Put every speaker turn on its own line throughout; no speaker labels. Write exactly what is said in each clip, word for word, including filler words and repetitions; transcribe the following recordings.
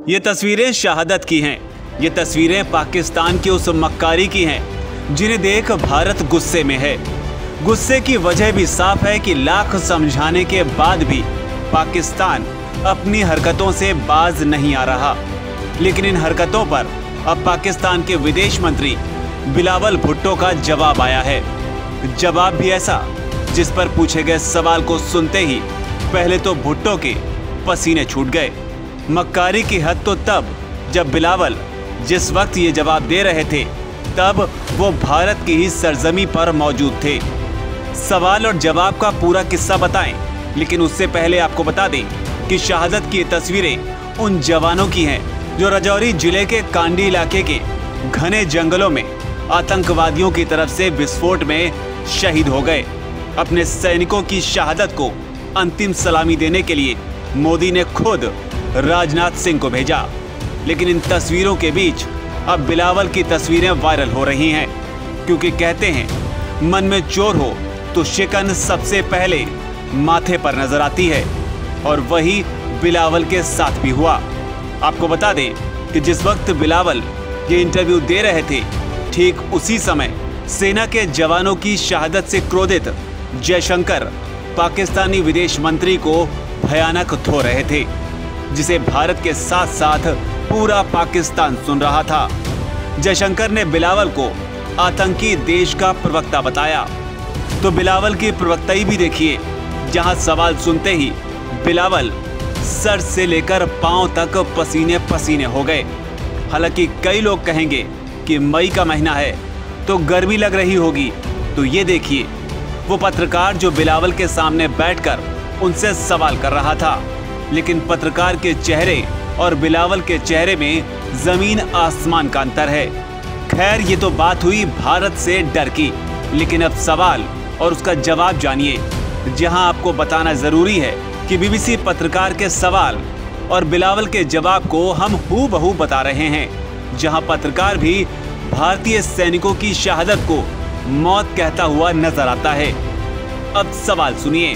ये तस्वीरें शहादत की हैं। ये तस्वीरें पाकिस्तान की उस मक्कारी की हैं जिन्हें देख भारत गुस्से में है। गुस्से की वजह भी साफ है कि लाख समझाने के बाद भी पाकिस्तान अपनी हरकतों से बाज नहीं आ रहा। लेकिन इन हरकतों पर अब पाकिस्तान के विदेश मंत्री बिलावल भुट्टो का जवाब आया है। जवाब भी ऐसा जिस पर पूछे गए सवाल को सुनते ही पहले तो भुट्टो के पसीने छूट गए। मक्कारी की हद तो तब जब बिलावल जिस वक्त ये जवाब दे रहे थे तब वो भारत की ही सरजमी पर मौजूद थे। सवाल और जवाब का पूरा किस्सा बताएं, लेकिन उससे पहले आपको बता दें कि शहादत की ये तस्वीरें उन जवानों की हैं जो राजौरी जिले के कांडी इलाके के घने जंगलों में आतंकवादियों की तरफ से विस्फोट में शहीद हो गए। अपने सैनिकों की शहादत को अंतिम सलामी देने के लिए मोदी ने खुद राजनाथ सिंह को भेजा। लेकिन इन तस्वीरों के बीच अब बिलावल की तस्वीरें वायरल हो रही हैं, क्योंकि कहते हैं मन में चोर हो तो शिकन सबसे पहले माथे पर नजर आती है, और वही बिलावल के साथ भी हुआ। आपको बता दें कि जिस वक्त बिलावल ये इंटरव्यू दे रहे थे ठीक उसी समय सेना के जवानों की शहादत से क्रोधित जयशंकर पाकिस्तानी विदेश मंत्री को भयानक धो रहे थे, जिसे भारत के साथ साथ पूरा पाकिस्तान सुन रहा था। जयशंकर ने बिलावल को आतंकी देश का प्रवक्ता बताया। तो बिलावल की प्रवक्ताई भी देखिए, जहां सवाल सुनते ही बिलावल सर से लेकर पांव तक पसीने पसीने हो गए। हालांकि कई लोग कहेंगे कि मई का महीना है तो गर्मी लग रही होगी, तो ये देखिए वो पत्रकार जो बिलावल के सामने बैठकर उनसे सवाल कर रहा था, लेकिन पत्रकार के चेहरे और बिलावल के चेहरे में जमीन आसमान का अंतर है। खैर, ये तो बात हुई भारत से डर की, लेकिन अब सवाल और उसका जवाब जानिए। जहां आपको बताना जरूरी है कि बीबीसी पत्रकार के सवाल और बिलावल के जवाब को हम हूबहू बता रहे हैं। जहां पत्रकार भी भारतीय सैनिकों की शहादत को मौत कहता हुआ नजर आता है। अब सवाल सुनिए।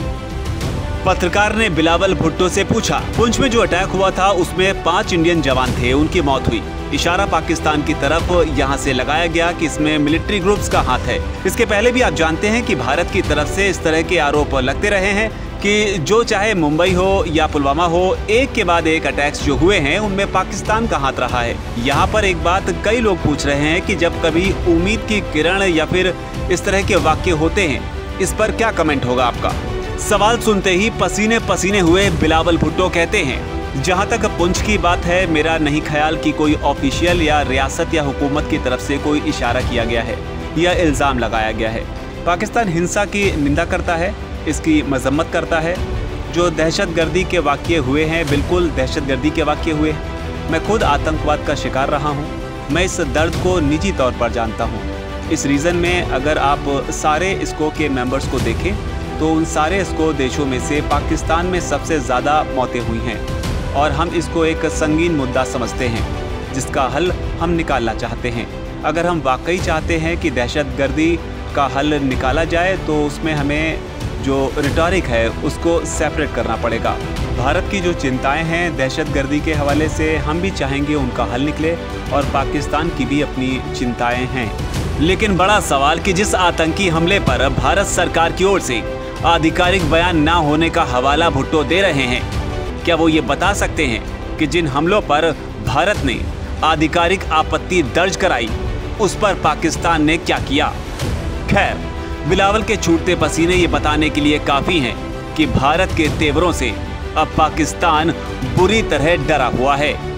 पत्रकार ने बिलावल भुट्टो से पूछा, पुंछ में जो अटैक हुआ था उसमें पांच इंडियन जवान थे, उनकी मौत हुई। इशारा पाकिस्तान की तरफ यहां से लगाया गया कि इसमें मिलिट्री ग्रुप्स का हाथ है। इसके पहले भी आप जानते हैं कि भारत की तरफ से इस तरह के आरोप लगते रहे हैं कि जो चाहे मुंबई हो या पुलवामा हो, एक के बाद एक अटैक्स जो हुए हैं उनमें पाकिस्तान का हाथ रहा है। यहाँ पर एक बात कई लोग पूछ रहे हैं कि जब कभी उम्मीद की किरण या फिर इस तरह के वाक्य होते हैं, इस पर क्या कमेंट होगा आपका? सवाल सुनते ही पसीने पसीने हुए बिलावल भुट्टो कहते हैं, जहां तक पुंछ की बात है, मेरा नहीं ख्याल कि कोई ऑफिशियल या रियासत या हुकूमत की तरफ से कोई इशारा किया गया है या इल्ज़ाम लगाया गया है। पाकिस्तान हिंसा की निंदा करता है, इसकी मजम्मत करता है। जो दहशतगर्दी के वाक़ये हुए हैं, बिल्कुल दहशतगर्दी के वाक़ये हुए हैं। मैं खुद आतंकवाद का शिकार रहा हूँ, मैं इस दर्द को निजी तौर पर जानता हूँ। इस रीज़न में अगर आप सारे इसको के मेंबर्स को देखें तो उन सारे इसको देशों में से पाकिस्तान में सबसे ज़्यादा मौतें हुई हैं, और हम इसको एक संगीन मुद्दा समझते हैं जिसका हल हम निकालना चाहते हैं। अगर हम वाकई चाहते हैं कि दहशतगर्दी का हल निकाला जाए तो उसमें हमें जो रिटॉरिक है उसको सेपरेट करना पड़ेगा। भारत की जो चिंताएं हैं दहशतगर्दी के हवाले से, हम भी चाहेंगे उनका हल निकले, और पाकिस्तान की भी अपनी चिंताएं हैं। लेकिन बड़ा सवाल कि जिस आतंकी हमले पर भारत सरकार की ओर से आधिकारिक बयान ना होने का हवाला भुट्टो दे रहे हैं, क्या वो ये बता सकते हैं कि जिन हमलों पर भारत ने आधिकारिक आपत्ति दर्ज कराई उस पर पाकिस्तान ने क्या किया? खैर, बिलावल के छूटते पसीने ये बताने के लिए काफ़ी हैं कि भारत के तेवरों से अब पाकिस्तान बुरी तरह डरा हुआ है।